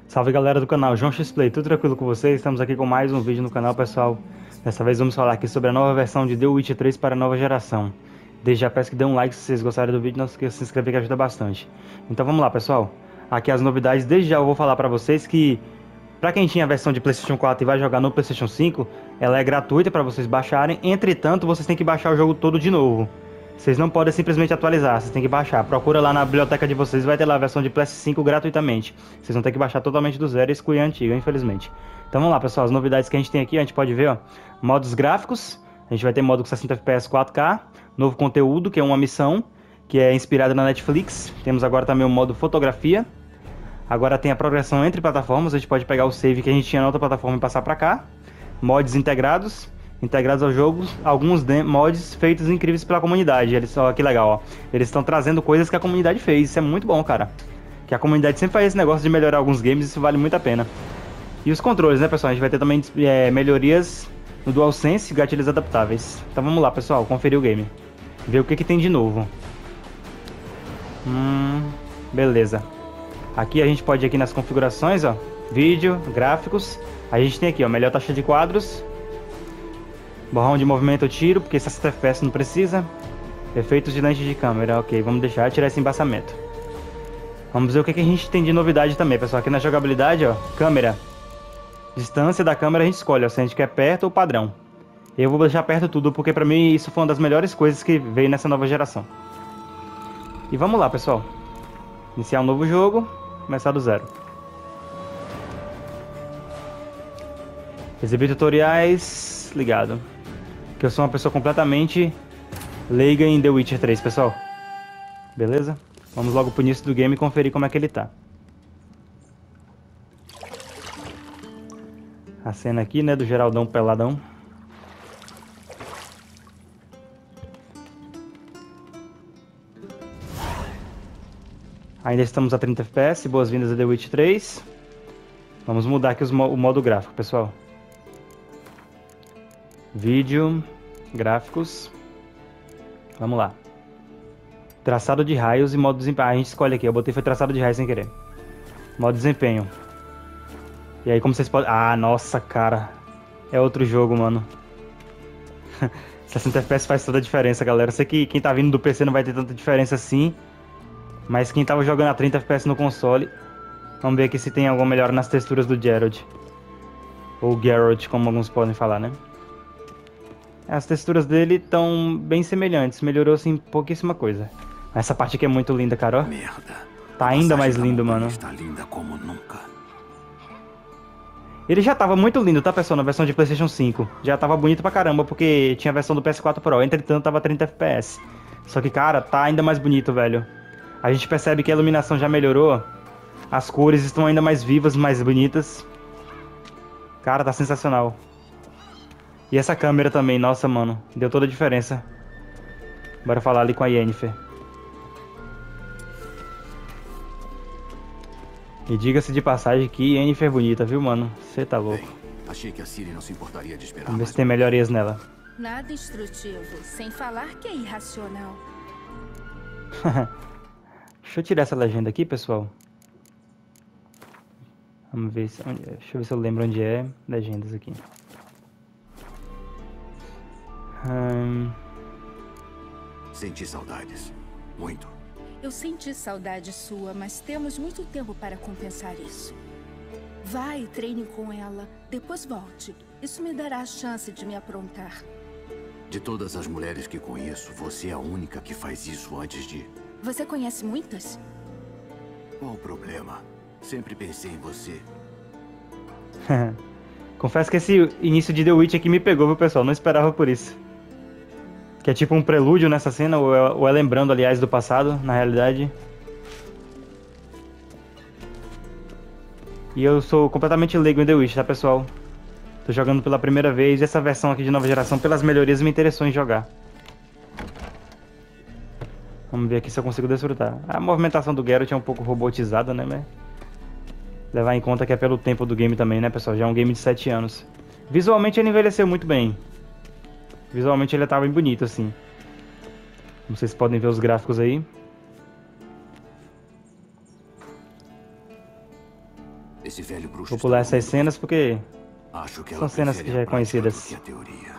Salve galera do canal João X Play, tudo tranquilo com vocês? Estamos aqui com mais um vídeo no canal, pessoal. Dessa vez vamos falar aqui sobre a nova versão de The Witcher 3 para a nova geração. Desde já peço que dê um like se vocês gostarem do vídeo, não se esqueça de se inscrever que ajuda bastante. Então vamos lá, pessoal. Aqui as novidades, desde já eu vou falar para vocês que para quem tinha a versão de PlayStation 4 e vai jogar no PlayStation 5, ela é gratuita para vocês baixarem. Entretanto, vocês têm que baixar o jogo todo de novo. Vocês não podem simplesmente atualizar, vocês têm que baixar. Procura lá na biblioteca de vocês, vai ter lá a versão de PS5 gratuitamente. Vocês vão ter que baixar totalmente do zero e excluir a antiga, infelizmente. Então vamos lá, pessoal, as novidades que a gente tem aqui, a gente pode ver, ó. Modos gráficos, a gente vai ter modo com 60 FPS 4K. Novo conteúdo, que é uma missão, que é inspirada na Netflix. Temos agora também o modo fotografia. Agora tem a progressão entre plataformas, a gente pode pegar o save que a gente tinha na outra plataforma e passar pra cá. Mods integrados ao jogo, alguns mods feitos incríveis pela comunidade. Ó, que legal, ó. Eles estão trazendo coisas que a comunidade fez, isso é muito bom, cara. Que a comunidade sempre faz esse negócio de melhorar alguns games, isso vale muito a pena. E os controles, né, pessoal? A gente vai ter também melhorias no DualSense, gatilhos adaptáveis. Então vamos lá, pessoal, conferir o game. Ver o que tem de novo. Beleza. Aqui a gente pode ir aqui nas configurações, ó. Vídeo, gráficos. A gente tem aqui, ó, melhor taxa de quadros. Borrão de movimento tiro, porque 60 FPS não precisa. Efeitos de lente de câmera, ok, vamos deixar, tirar esse embaçamento. Vamos ver o que a gente tem de novidade também, pessoal. Aqui na jogabilidade, ó, câmera. Distância da câmera a gente escolhe, ó, se a gente quer perto ou padrão. Eu vou deixar perto tudo, porque pra mim isso foi uma das melhores coisas que veio nessa nova geração. E vamos lá, pessoal. Iniciar um novo jogo, começar do zero. Exibir tutoriais, ligado. Que eu sou uma pessoa completamente leiga em The Witcher 3, pessoal. Beleza? Vamos logo pro início do game e conferir como é que ele tá. A cena aqui, né, do Geraldão peladão. Ainda estamos a 30 FPS, boas-vindas a The Witcher 3. Vamos mudar aqui o modo gráfico, pessoal. Vídeo, gráficos. Vamos lá. Traçado de raios e modo desempenho. Ah, a gente escolhe aqui, eu botei foi traçado de raios sem querer. Modo desempenho. E aí como vocês podem... Ah, nossa, cara. É outro jogo, mano. 60 FPS faz toda a diferença, galera. Eu sei que quem tá vindo do PC não vai ter tanta diferença assim. Mas quem tava jogando a 30 FPS no console... Vamos ver aqui se tem alguma melhora nas texturas do Geralt. Ou Geralt, como alguns podem falar, né? As texturas dele estão bem semelhantes. Melhorou, assim, pouquíssima coisa. Essa parte aqui é muito linda, cara, ó. Merda. Tá ainda mais lindo, mano. Está linda como nunca. Ele já tava muito lindo, tá, pessoal? Na versão de PlayStation 5. Já tava bonito pra caramba, porque tinha a versão do PS4 Pro. Entretanto, tava 30 FPS. Só que, cara, tá ainda mais bonito, velho. A gente percebe que a iluminação já melhorou. As cores estão ainda mais vivas, mais bonitas. Cara, tá sensacional. E essa câmera também, nossa, mano. Deu toda a diferença. Bora falar ali com a Yennefer. E diga-se de passagem que Yennefer é bonita, viu, mano? Você tá louco. Bem, achei que a Ciri não se importaria de esperar. Vamos ver se tem melhorias nela. Nada instrutivo, sem falar que é irracional. Deixa eu tirar essa legenda aqui, pessoal. Vamos ver se... Deixa eu ver se eu lembro onde é. Legendas aqui. Senti saudades. Muito. Eu senti saudade sua, mas temos muito tempo para compensar isso. Vá e treine com ela, depois volte. Isso me dará a chance de me aprontar. De todas as mulheres que conheço, você é a única que faz isso antes de... Você conhece muitas? Qual o problema? Sempre pensei em você. Confesso que esse início de The Witch aqui me pegou, viu, pessoal? Não esperava por isso. Que é tipo um prelúdio nessa cena, ou é lembrando, aliás, do passado, na realidade. E eu sou completamente leigo em The Witch, tá, pessoal? Tô jogando pela primeira vez, e essa versão aqui de nova geração, pelas melhorias, me interessou em jogar. Vamos ver aqui se eu consigo desfrutar. A movimentação do Geralt é um pouco robotizada, né, mas... Levar em conta que é pelo tempo do game também, né, pessoal? Já é um game de 7 anos. Visualmente ele envelheceu muito bem. Visualmente ele tá bem bonito, assim. Como vocês podem ver os gráficos aí. Esse velho bruxo Vou pular está essas cenas porque Acho que são ela cenas que prefere já a é prática conhecidas. do que a teoria.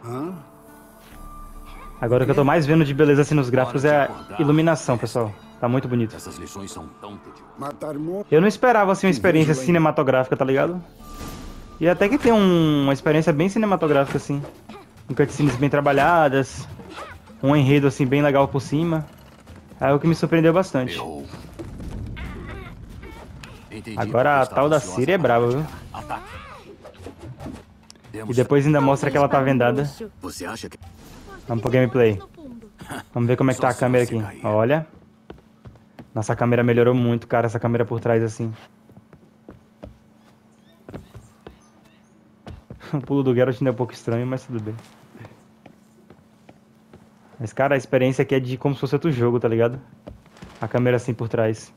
Agora o que eu tô mais vendo de beleza assim nos gráficos é a acordar, iluminação, mestre. pessoal. Tá muito bonito. Essas lições são tão tediosas. Matar monstros. Eu não esperava assim uma experiência cinematográfica, tá ligado? E até que tem uma experiência bem cinematográfica assim. Com cutscenes bem trabalhadas, um enredo assim bem legal por cima. É o que me surpreendeu bastante. Errou. Entendi Agora porque a estava tal da ansiosa Ciri é para brava, viu? ataque. E Temos- depois ainda mostra que ela tá vendada. Você acha que... Vamos pro gameplay. Vamos ver como é que tá a Só se câmera você aqui. cair. Olha. Nossa, a câmera melhorou muito, cara. Essa câmera por trás assim. O pulo do Geralt ainda é um pouco estranho, mas tudo bem. Mas, cara, a experiência aqui é de como se fosse outro jogo, tá ligado? A câmera assim por trás.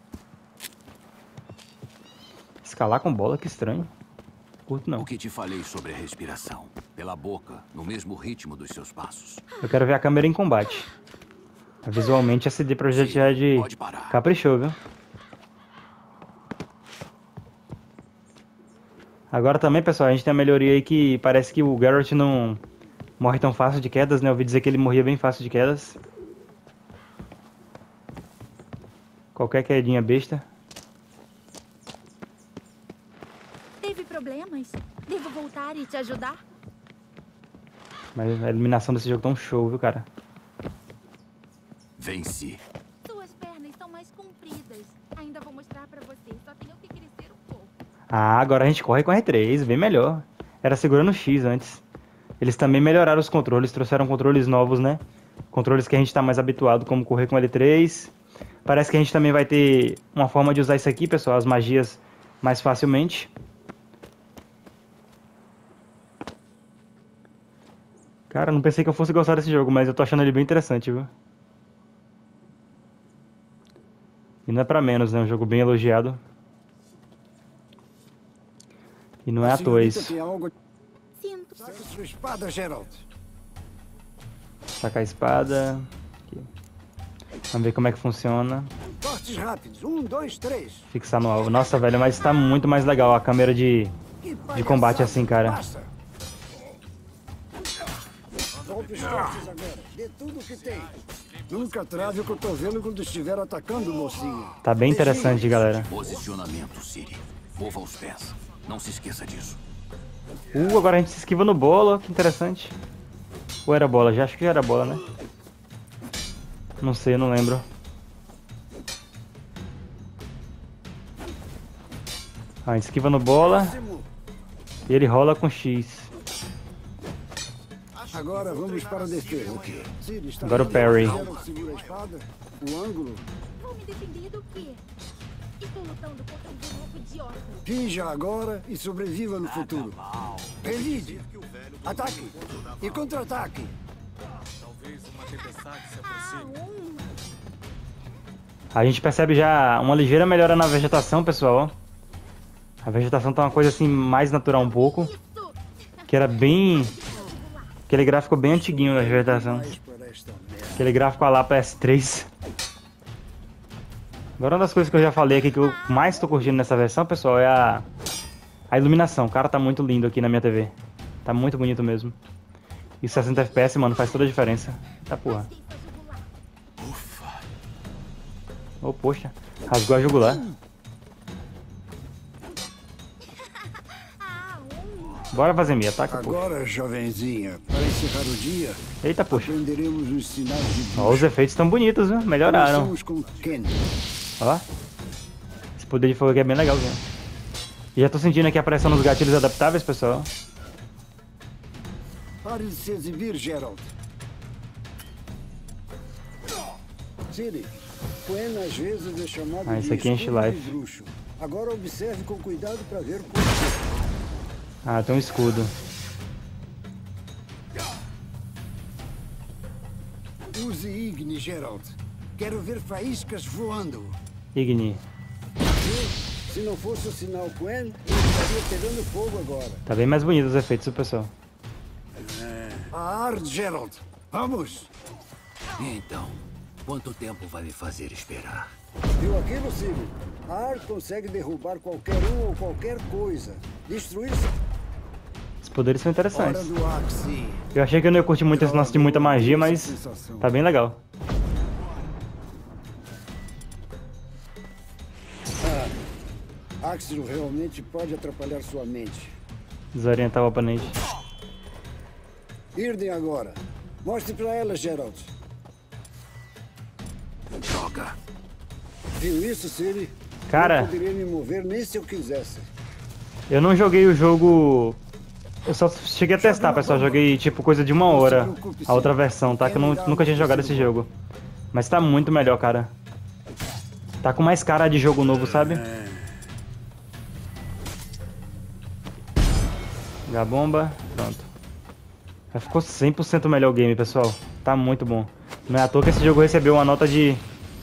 Escalar com bola, que estranho. Curto não. O que te falei sobre a respiração? Pela boca, no mesmo ritmo dos seus passos. Eu quero ver a câmera em combate. Visualmente, a CD Projekt Red Pode parar. caprichou, viu? Agora também, pessoal, a gente tem a melhoria aí que parece que o Geralt não morre tão fácil de quedas, né? Eu ouvi dizer que ele morria bem fácil de quedas. Qualquer quedinha besta. Teve problemas? Devo voltar e te ajudar? Mas a iluminação desse jogo tá um show, viu, cara? Venci. Suas pernas estão mais compridas. Ainda vou mostrar pra você. Só tenho que crescer um pouco. Ah, agora a gente corre com R3, bem melhor. Era segurando o X antes. Eles também melhoraram os controles, trouxeram controles novos, né? Controles que a gente tá mais habituado, como correr com L3. Parece que a gente também vai ter uma forma de usar isso aqui, pessoal, as magias mais facilmente. Cara, não pensei que eu fosse gostar desse jogo, mas eu tô achando ele bem interessante, viu? E não é pra menos, né? Um jogo bem elogiado. E não é à toa Senhorita isso. tem algo... Sinto. Saca sua espada, Geralt. Sacar a espada. Aqui. Vamos ver como é que funciona. Cortes rápidos. 1, 2, 3. Fixar no alvo. Nossa, velho, mas tá muito mais legal a câmera de combate assim, cara. Passa. Golpes fortes agora. Dê tudo o que tem. Nunca trave o cotovelo quando estiver atacando, mocinho. Tá bem interessante, galera. Posicionamento, Ciri. Mova os pés. Não se esqueça disso. Agora a gente se esquiva no bola, que interessante. Ou era bola? Já acho que já era bola, né? Não sei, eu não lembro. A gente esquiva no bola e ele rola com X. Agora vamos para a defesa. Ciri, está Agora o vendo? parry. Geralt segura a espada. O ângulo. Vou me defender do quê? Estou lutando contra um boneco idiota. Finja agora e sobreviva no futuro. Revide. Ataque. E contra-ataque. A gente percebe já uma ligeira melhora na vegetação, pessoal. Ó. A vegetação tá uma coisa assim mais natural um pouco. Isso! Que era bem... Aquele gráfico bem antiguinho da vegetação. Mais para esta merda. Aquele gráfico lá PS3. Agora uma das coisas que eu já falei aqui que eu mais tô curtindo nessa versão, pessoal, é a iluminação. O cara tá muito lindo aqui na minha TV. Tá muito bonito mesmo. E 60 FPS, mano, faz toda a diferença. Tá porra. Oh, poxa. Rasgou a jugular. Bora fazer minha, ataca, poxa. Agora, jovenzinha, para encerrar o dia, Eita, poxa. aprenderemos os sinais de Ó, os bruxa. efeitos estão bonitos, viu? Melhoraram. Começamos com Ken. Ó. Esse poder de fogo aqui é bem legal, viu? E já tô sentindo aqui a pressão nos gatilhos adaptáveis, pessoal. Pare de se exibir, Geralt. Ciri, Quen às vezes é chamado Ah, isso de aqui enche escudo life. de bruxo. Agora observe com cuidado para ver por quê. Ah, tem um escudo. Use Igni, Geralt. Quero ver faíscas voando. Igni. E, se não fosse o sinal Quen, eu estaria pegando fogo agora. Tá bem mais bonito os efeitos, pessoal. A Ard, Geralt. Vamos! Então, quanto tempo vai me fazer esperar? Viu aquilo, Cílio? A arte consegue derrubar qualquer um ou qualquer coisa. Destruir... Os poderes são interessantes. Hora do Axie. Eu achei que eu não ia curtir muito esse lance de muita magia, mas tá bem legal. Axie realmente pode atrapalhar sua mente. Desorientar o oponente. Irden agora. Mostre pra ela, Geralt. Droga. Viu isso, Ciri? Cara, Não poderia me mover nem se eu quisesse. eu não joguei o jogo... Eu só cheguei a testar, pessoal. Joguei tipo coisa de 1 hora. A outra versão, tá? Que eu nunca tinha jogado esse jogo. Mas tá muito melhor, cara. Tá com mais cara de jogo novo, sabe? Jogar a bomba. Pronto. Já ficou 100% melhor o game, pessoal. Tá muito bom. Não é à toa que esse jogo recebeu uma nota de...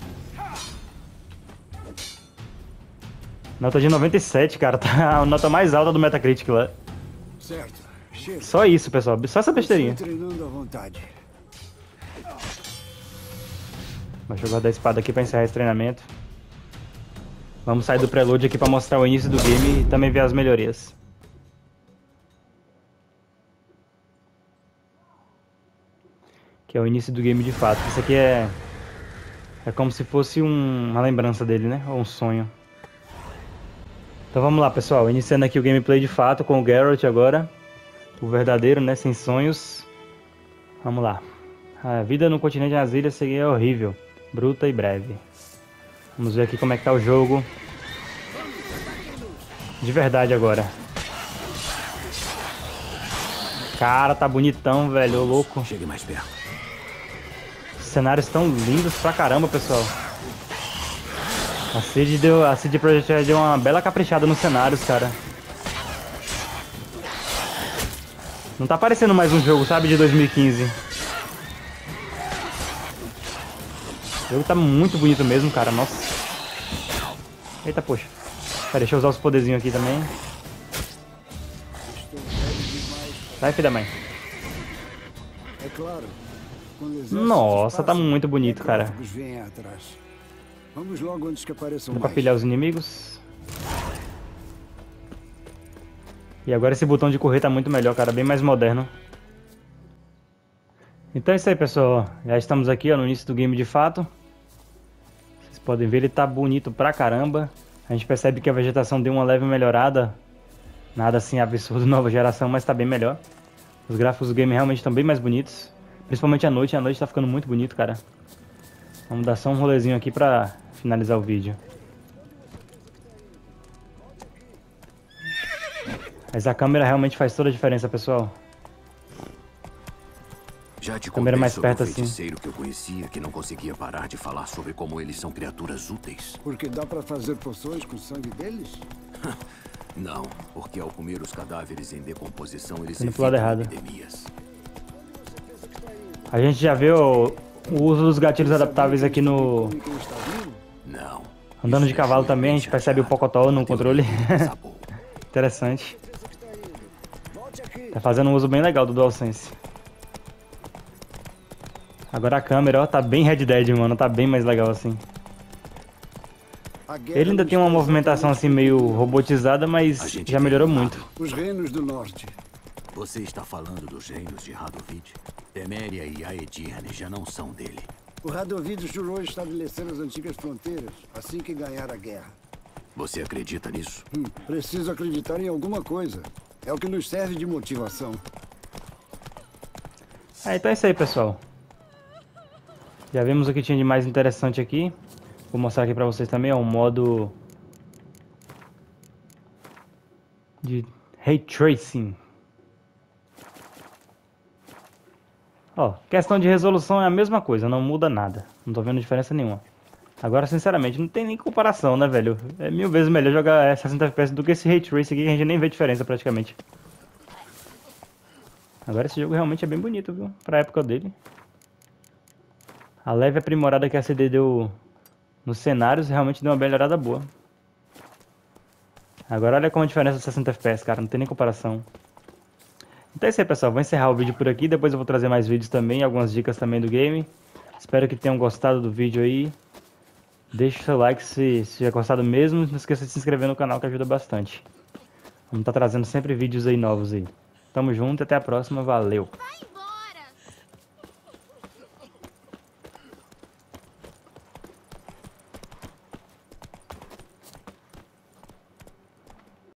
Nota de 97, cara. Tá a nota mais alta do Metacritic lá. Certo. Chega. Só isso, pessoal. Só essa besteirinha. Estou treinando à vontade. Deixa eu guardar a espada aqui pra encerrar esse treinamento. Vamos sair do prelude aqui pra mostrar o início do game e também ver as melhorias. Que é o início do game de fato. Isso aqui é como se fosse uma lembrança dele, né? Ou um sonho. Então vamos lá, pessoal. Iniciando aqui o gameplay de fato com o Geralt agora. O verdadeiro, né? Sem sonhos. Vamos lá. A vida no continente nas ilhas seria horrível. Bruta e breve. Vamos ver aqui como é que tá o jogo. De verdade agora. Cara, tá bonitão, velho. Ô, louco. Chegue mais perto. Os cenários estão lindos pra caramba, pessoal. A CD Projekt Red deu uma bela caprichada nos cenários, cara. Não tá parecendo mais um jogo, sabe, de 2015. O jogo tá muito bonito mesmo, cara. Nossa. Eita, poxa. Pera, deixa eu usar os poderzinhos aqui também. Sai, filho da mãe. É claro. Quando exércitos Nossa, tá passam, muito bonito, cara. necrófagos vêm atrás. Vamos logo antes que apareçam Dá pra mais. pilhar os inimigos. E agora esse botão de correr tá muito melhor, cara. Bem mais moderno. Então é isso aí, pessoal. Já estamos aqui, ó, no início do game de fato. Vocês podem ver, ele tá bonito pra caramba. A gente percebe que a vegetação deu uma leve melhorada. Nada assim absurdo, nova geração, mas tá bem melhor. Os gráficos do game realmente estão bem mais bonitos. Principalmente à noite tá ficando muito bonito, cara. Vamos dar só um rolezinho aqui pra finalizar o vídeo. Mas a câmera realmente faz toda a diferença, pessoal. Já te Câmera contei mais sobre perto um assim. feiticeiro que eu conhecia que não conseguia parar de falar sobre como eles são criaturas úteis. Porque dá pra fazer poções com o sangue deles? Não, porque ao comer os cadáveres em decomposição eles Indo pro lado evitam errado. epidemias. A gente já viu o uso dos gatilhos adaptáveis aqui no... Come quem está vivo? Não. Andando de Isso cavalo é também, a gente percebe o Pocotó no controle. Interessante. Volte aqui. Tá fazendo um uso bem legal do DualSense. Agora a câmera, ó, tá bem Red Dead, mano. Tá bem mais legal assim. A guerra Ele ainda não tem uma está movimentação assim exatamente meio terminada. robotizada, A mas gente já melhorou tem um muito. lado. Os reinos do norte. Você está falando dos reinos de Radovid? Teméria e Aedirne já não são dele. O Radovid jurou estabelecer as antigas fronteiras assim que ganhar a guerra. Você acredita nisso? Preciso acreditar em alguma coisa. É o que nos serve de motivação. Então é isso aí, pessoal. Já vimos o que tinha de mais interessante aqui. Vou mostrar aqui pra vocês também, ó, um modo de Ray Tracing. Ó, questão de resolução é a mesma coisa, não muda nada. Não tô vendo diferença nenhuma. Agora, sinceramente, não tem nem comparação, né, velho? É 1000 vezes melhor jogar 60 FPS do que esse Ray Tracing aqui, que a gente nem vê diferença praticamente. Agora esse jogo realmente é bem bonito, viu? Pra época dele. A leve aprimorada que a CD deu nos cenários realmente deu uma melhorada boa. Agora olha como a diferença de 60 FPS, cara. Não tem nem comparação. Então é isso aí, pessoal. Vou encerrar o vídeo por aqui. Depois eu vou trazer mais vídeos também. Algumas dicas também do game. Espero que tenham gostado do vídeo aí. Deixa o seu like se tiver gostado mesmo. Não esqueça de se inscrever no canal que ajuda bastante. Vamos estar trazendo sempre vídeos aí novos aí. Tamo junto e até a próxima. Valeu!